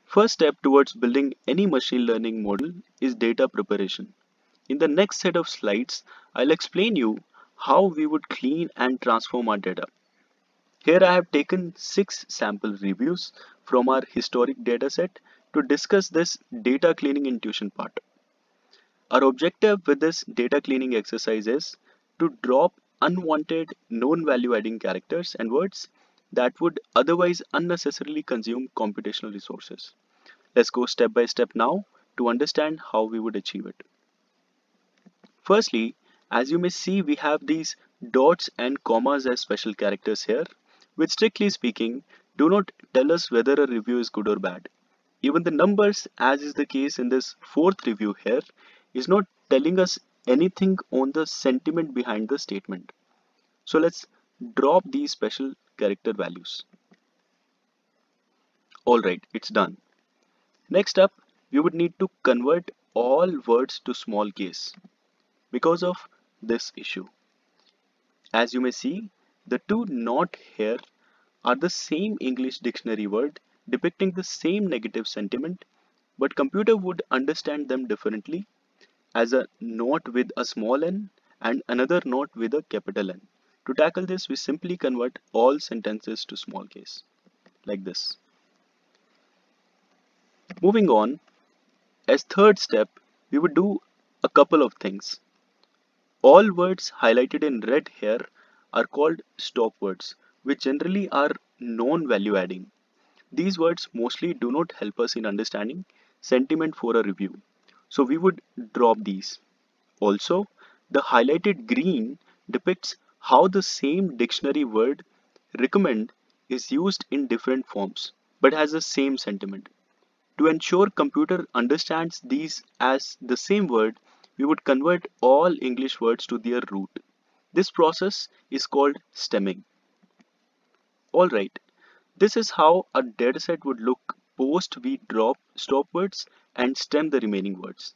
First step towards building any machine learning model is data preparation. In the next set of slides, I'll explain you how we would clean and transform our data. Here I have taken 6 sample reviews from our historic dataset to discuss this data cleaning intuition part. Our objective with this data cleaning exercise is to drop unwanted non-value adding characters and words that would otherwise unnecessarily consume computational resources. Let's go step by step now to understand how we would achieve it. Firstly, as you may see, we have these dots and commas as special characters here, which strictly speaking do not tell us whether a review is good or bad. Even the numbers, as is the case in this fourth review here, is not telling us anything on the sentiment behind the statement. So let's drop these special character values. Alright, it's done. Next up, we would need to convert all words to small case because of this issue. As you may see, the two not here are the same English dictionary word depicting the same negative sentiment, but computer would understand them differently as a not with a small n and another not with a capital N. To tackle this, we simply convert all sentences to small case, like this. Moving on, as third step, we would do a couple of things. All words highlighted in red here are called stop words, which generally are non-value adding. These words mostly do not help us in understanding sentiment for a review, so we would drop these. Also, the highlighted green depicts how the same dictionary word recommend is used in different forms but has the same sentiment. To ensure computer understands these as the same word, we would convert all English words to their root. This process is called stemming. Alright, this is how a dataset would look post we drop stop words and stem the remaining words.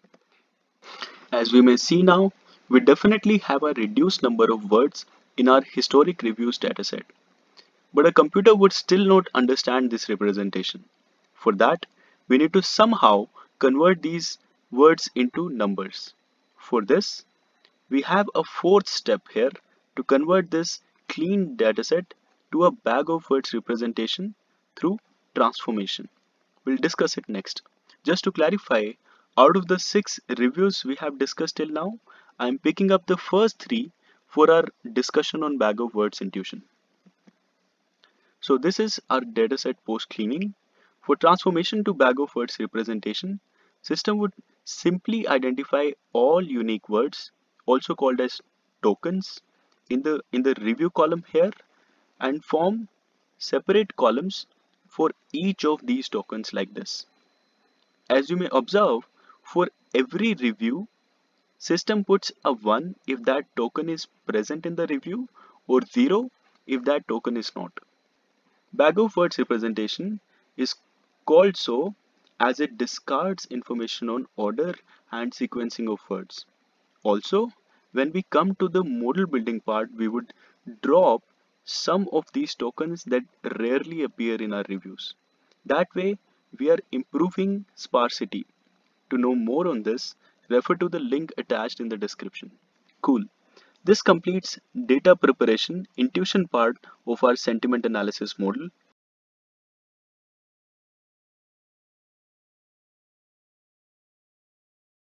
As we may see now, we definitely have a reduced number of words in our historic reviews dataset. But a computer would still not understand this representation. For that, we need to somehow convert these words into numbers. For this, we have a fourth step here to convert this clean dataset to a bag of words representation through transformation. We'll discuss it next. Just to clarify, out of the 6 reviews we have discussed till now, I am picking up the first 3 for our discussion on bag of words intuition. So this is our dataset post cleaning. For transformation to bag of words representation, system would simply identify all unique words, also called as tokens, in the review column here and form separate columns for each of these tokens like this. As you may observe, for every review, system puts a 1 if that token is present in the review or 0 if that token is not. Bag of words representation is called so as it discards information on order and sequencing of words. Also, when we come to the model building part, we would drop some of these tokens that rarely appear in our reviews. That way, we are improving sparsity. To know more on this, refer to the link attached in the description. Cool. This completes data preparation intuition part of our sentiment analysis model.